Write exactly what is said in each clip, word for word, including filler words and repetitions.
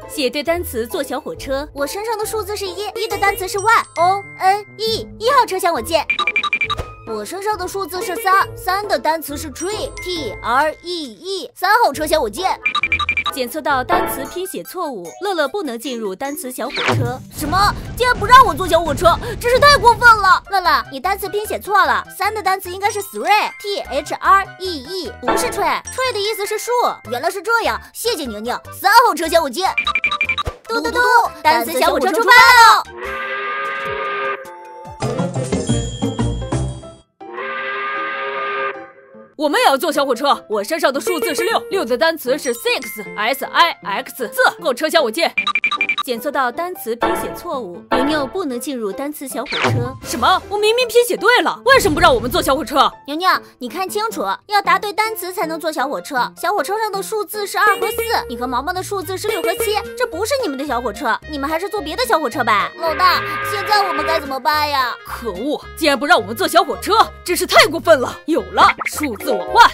写对单词坐小火车。 我身上的数字是一，一的单词是 Y O N E， 一号车厢我见。我身上的数字是三，三的单词是 tree T R E E， 三号车厢我见。 检测到单词拼写错误，乐乐不能进入单词小火车。 什么？竟然不让我坐小火车，真是太过分了！乐乐，你单词拼写错了，三的单词应该是 three T H R E E， 不是 tree，tree 的意思是树。原来是这样，谢谢宁宁。三号车厢我见。嘟嘟嘟，单词小火车出发喽！ 我们也要坐小火车，我身上的数字是六，六的单词是 six S I X， 四号车厢我见。检测到单词拼写错误，牛牛不能进入单词小火车。什么？我明明拼写对了，为什么不让我们坐小火车？ 牛牛，你看清楚，要答对单词才能坐小火车。小火车上的数字是二和四，你和毛毛的数字是六和七，这不是你们的小火车，你们还是坐别的小火车吧。老大，现在我们该怎么办呀？ 可恶，竟然不让我们坐小火车，真是太过分了。有了，数字我换。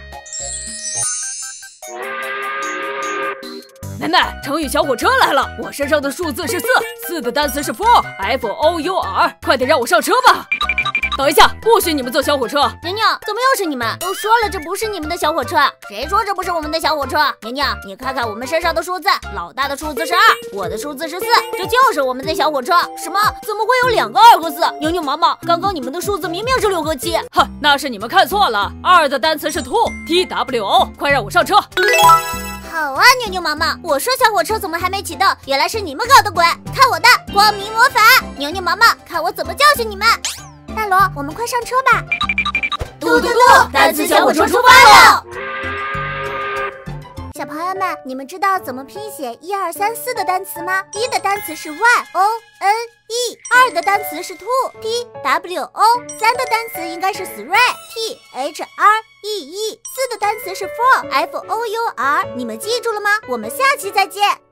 奶奶，成语小火车来了！我身上的数字是四，四的单词是 four F O U R， 快点让我上车吧！等一下，不许你们坐小火车！ 宁宁，怎么又是你们？都说了这不是你们的小火车，谁说这不是我们的小火车？宁宁，你看看我们身上的数字，老大的数字是二，我的数字是四，这就是我们的小火车。什么？怎么会有两个二和四？宁宁毛毛，刚刚你们的数字明明是六和七。 哼，那是你们看错了，二的单词是 two T W O， 快让我上车！ 好啊，牛牛毛毛，我说小火车怎么还没启动？原来是你们搞的鬼！看我的光明魔法！牛牛毛毛，看我怎么教训你们！大罗，我们快上车吧！ 嘟嘟嘟，单词小火车出发了！ 小朋友们，你们知道怎么拼写一二三四的单词吗？一的单词是 Y O N E， 二的单词是 two T W O， 三的单词应该是 three T H R E E， 四的单词是 four F O U R， 你们记住了吗？我们下期再见。